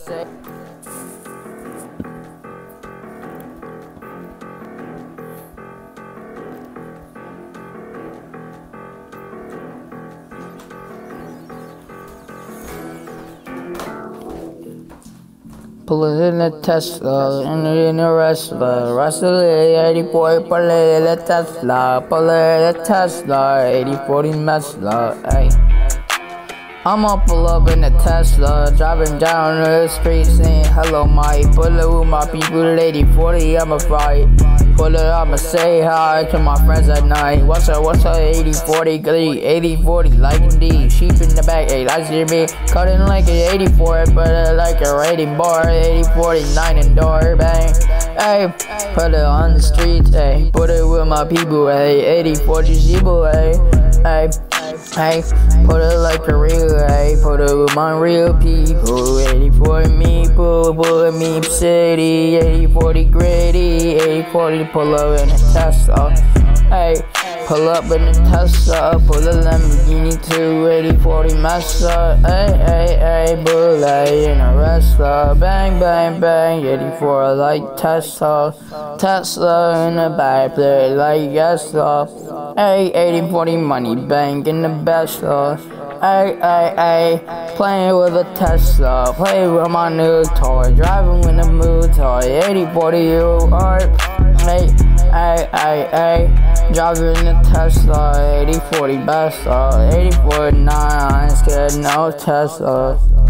Pull it in a Tesla, in a wrestler. Wrestler, 8040, pull it in a Tesla. Pull it in a Tesla, 8040 Mesla, ayy. I'ma pull up in a Tesla, driving down the street saying hello Mike. Pull it with my people, 8040, I'ma fight. Pull it, I'ma say hi to my friends at night. What's up, 8040 glee, 8040 liking D. Sheep in the back, ayy, like me. Cutting like an 84, but like a rating bar. 8049 and door, bang. Ayy, put it on the streets, ayy. Put it with my people, ayy. 8040 Zibo, ayy. Ayy, put it like a real, ayy. Put it with my real people. 8040 meeple, put me city. 8040 gritty, 8040 pull up in a Tesla. Ayy, pull up in a Tesla, pull a Lamborghini to 8040 Mesla. Ayy, bullet in a wrestler. Bang, bang, bang, 84 like Tesla. Tesla in the back, play like Tesla. Ayy, 8040 money, bang in the best loss. Ayy, playing with a Tesla, play with my new toy, driving with a mood toy. 8040 you are, ayy, driving a Tesla. 8040 best, 8049, scared no Tesla.